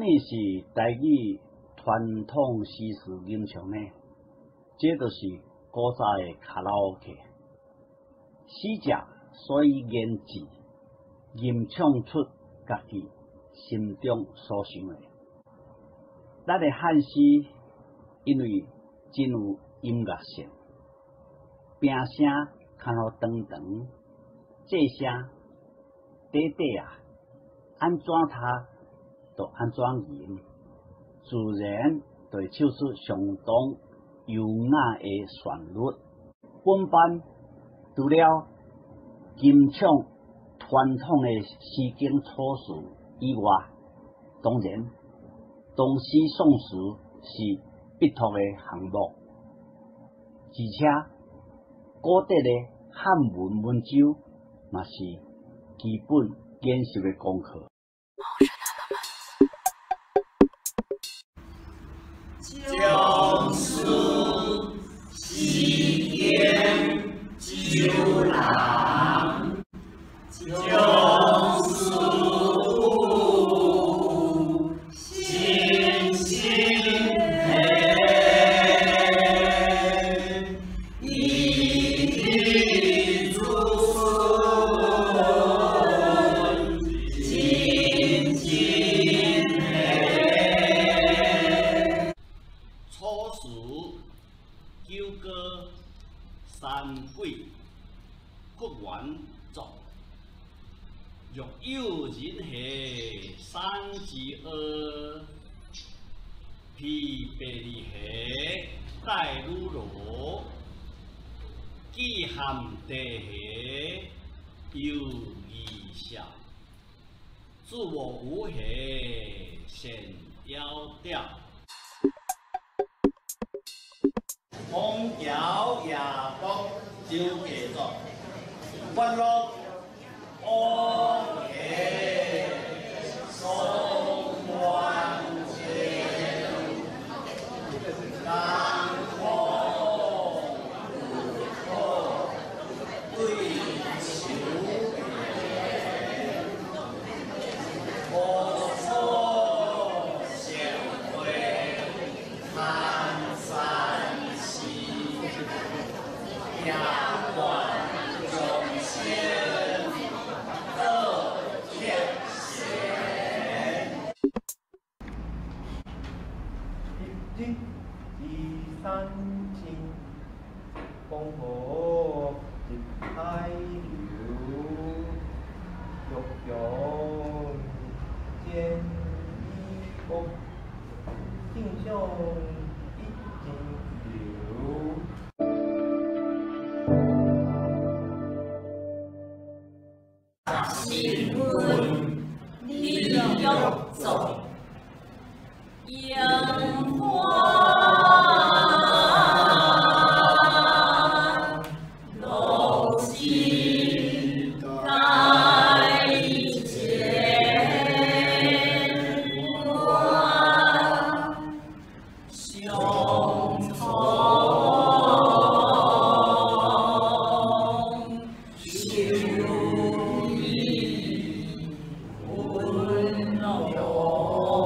呢是台语传统诗词吟唱呢，这就是古早的卡拉 OK。诗者所以言志，吟唱出家己心中所想的。咱的汉诗因为真有音乐性，平声看好长长，这声短短啊，安怎读就安怎吟，自然就会唱出相当优雅的旋律。本班除了吟唱传统的诗经草书以外，当然唐诗宋词是必读的项目，而且古典的汉文文章嘛是基本研习的功课。 江苏西边酒廊，江苏新兴配，一地诸孙金金配。草书九歌三鬼屈原作，若有人下三之二，披白里下带如罗，既含地下有异象，自我无下显窈窕。红桥夜泊酒家作，欢乐安喜送还情，南风如火对秋眠，何处相会叹三夕，夜观众仙各天闲。 一日二三千，江河日海流，欲扬见一国，敬上一金流。 新闻李玉作，杨花露尽盖前关，相从秋意温柔。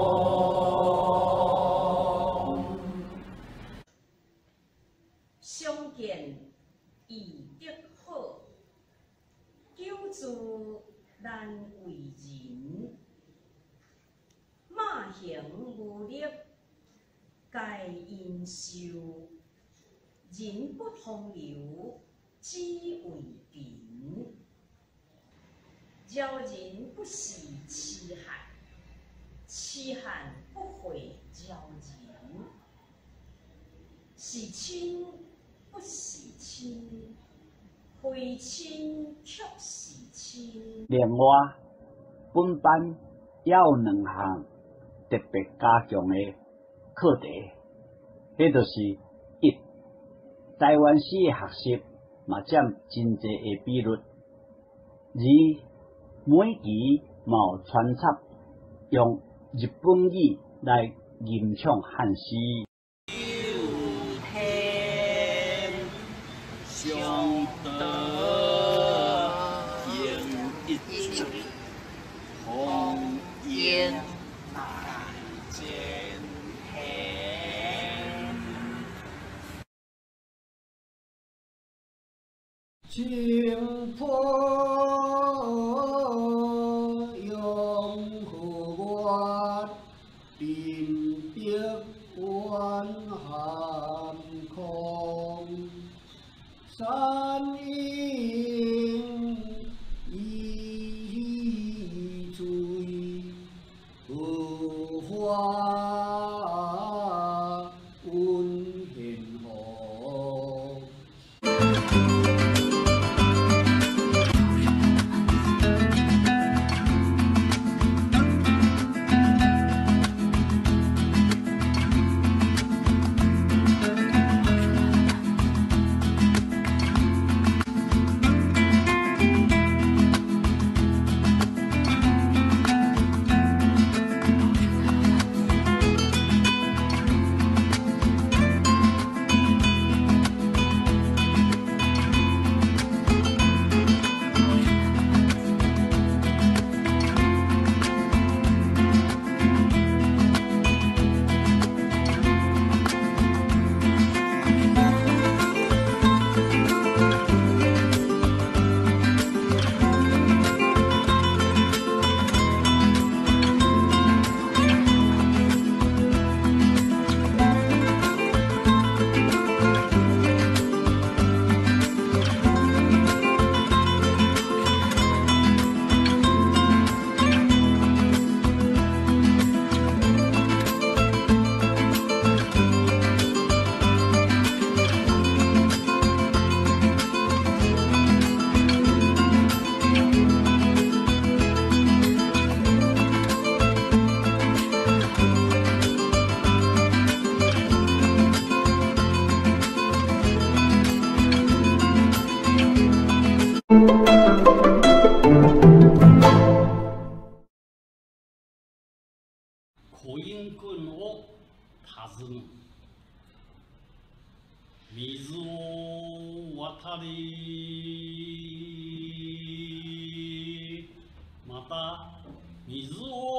相见易得好，久住难为人。马行无力皆因受，人不同流只为贫。饶人不是痴汉，痴汉不会饶人。是亲不是亲，非亲却是亲。 另外，本班也有两项特别加强的课题，迄就是一，台湾史的学习嘛占真侪的比率；二，每期嘛有穿插用日本语来吟唱汉诗。 相得应一曲，红颜难清波涌河湾，定碧湾寒空，山影依翠，荷花温献红。 고인군を訪ぬ水を渡りまた水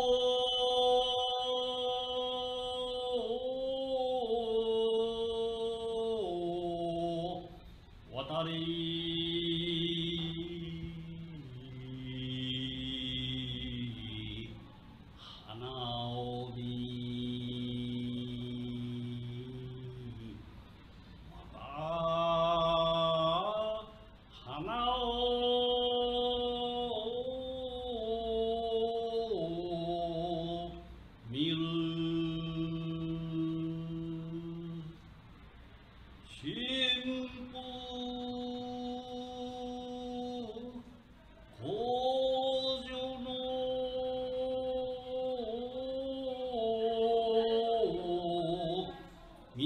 を渡り花を見また花を見る新婦皇女の道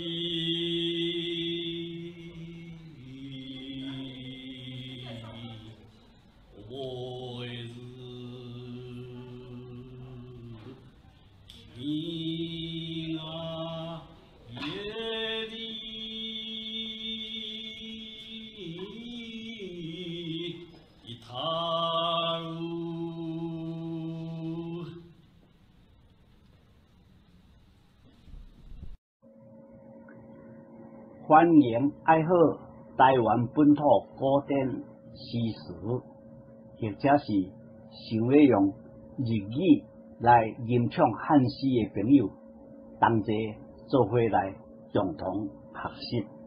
覚えず君が家に至る欢迎爱好台湾本土古典诗词，或者是想要用日语来吟唱汉诗的朋友，同齐做伙来共同学习。